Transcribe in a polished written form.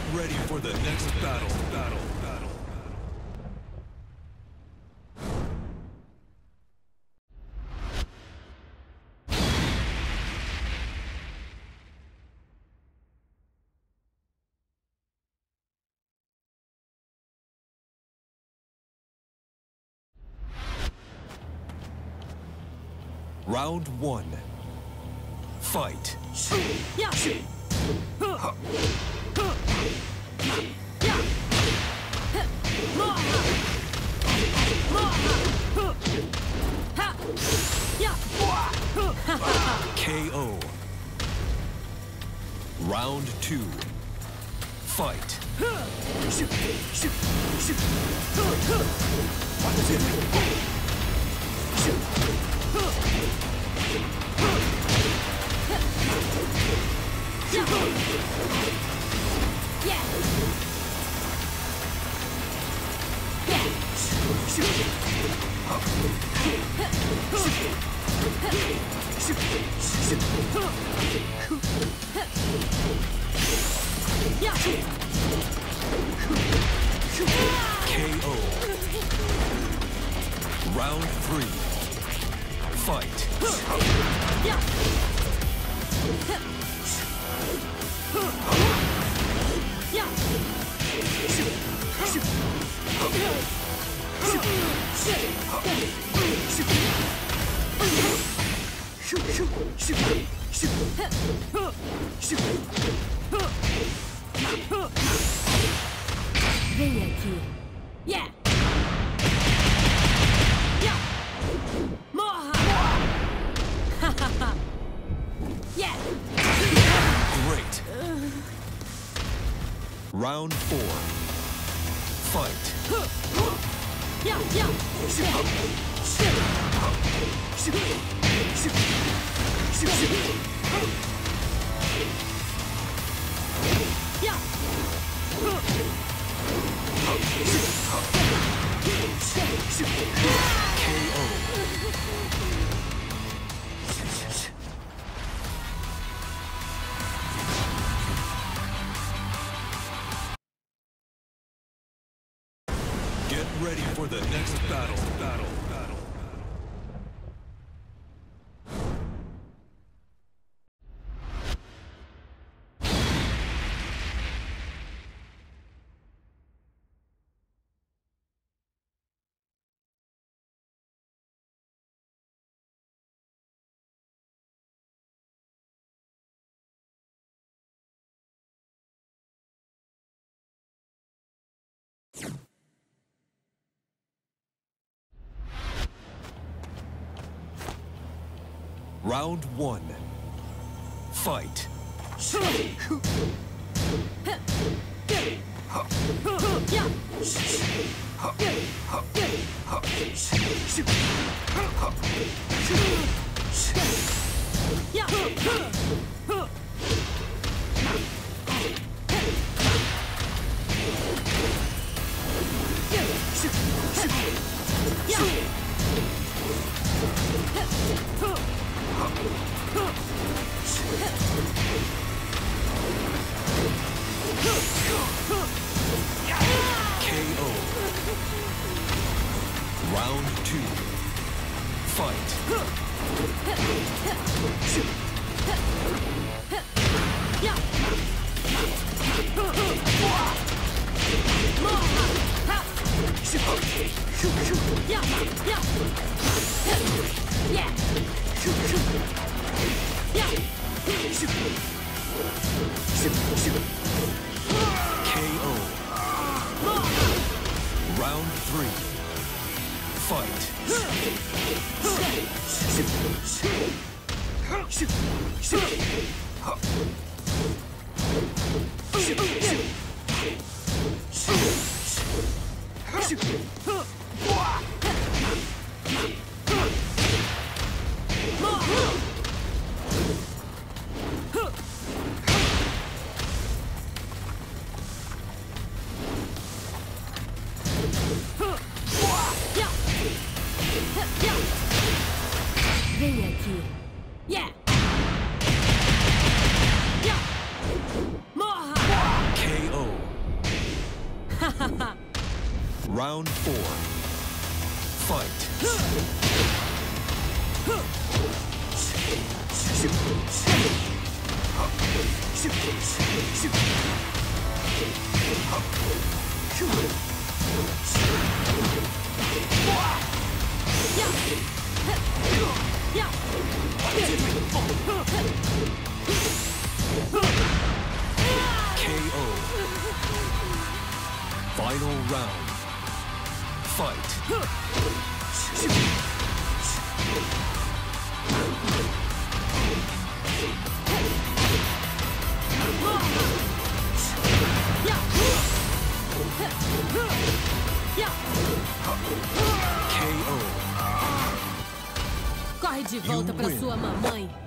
ready for the next battle. Round 1. Fight. Yeah. KO. Round 2. Fight. KO. Round 3. Fight. Vem aqui. Yeah. Yeah. Morra. Yeah. Great. Round 4. Fight. Yeah, yeah. Get ready for the next battle. Round 1. Fight. KO. Round 2. Fight. KO. Round 3. Fight. Vem aqui. Yeah. Yeah. Morra. Round 4. Fight. KO. Final round. Fight. KO. Corre de volta pra sua mamãe.